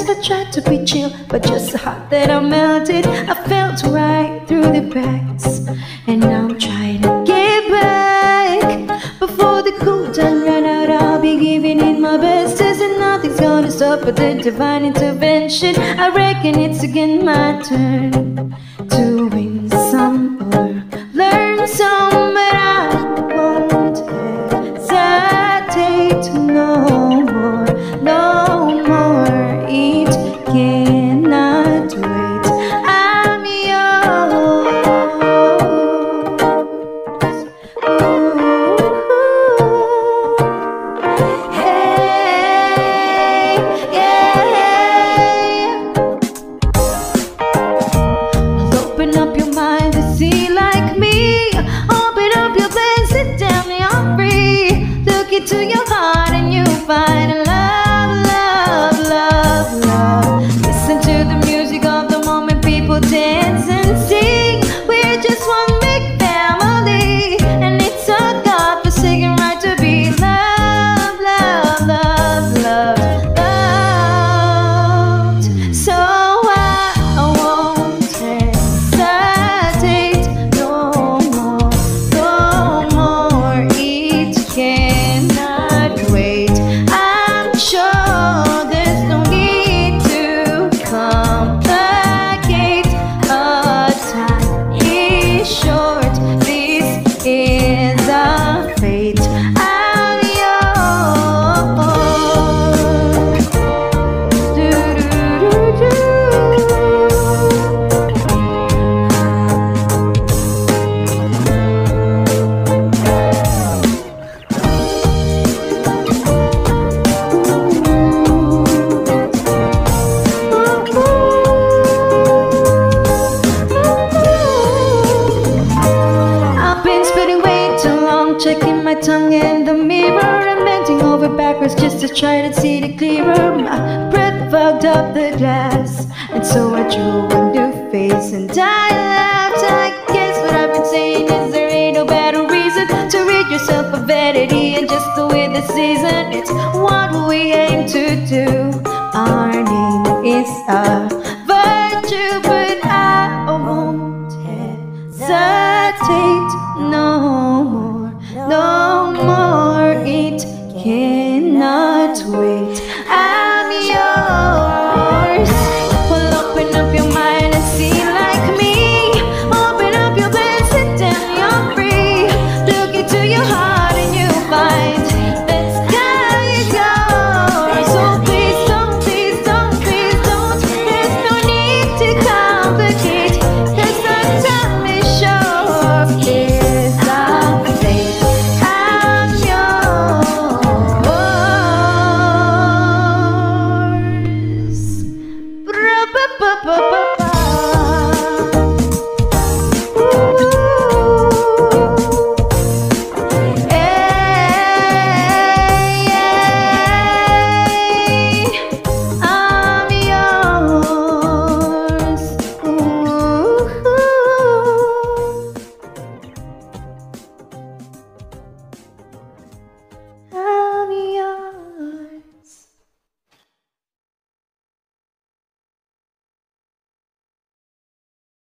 I tried to be chill, but just so hot that I melted. I felt right through the cracks, and now I'm trying to get back. Before the cool time ran out, I'll be giving it my best, and nothing's gonna stop but the divine intervention. I reckon it's again my turn to win some or learn some, but I won't hesitate no more, no more. It cannot wait. I'm yours. Ooh. Hey, yeah. I'll open up your mind to see like me. Open up your plans, sit down and you're free. Look into your heart and you find a love, love, love, love. Listen to the music of the moment, people dance and sing. We're just one big family, and it's a God-forsaken right to be loved, loved, loved, loved, loved. So I won't hesitate no more, no more. It cannot wait. I'm sure there's no need to complicate. Our time is short. This is our fate. I'm yours. Do, do, do, do. I've been spitting way too long, checking my tongue in the mirror and bending over backwards just to try to see it clearer. My breath fogged up the glass, and so I drew a new face and I laughed. I guess what I've been saying is there ain't no better reason to rid yourself of vanity and just go with the season. It's what we aim to do. Our name is our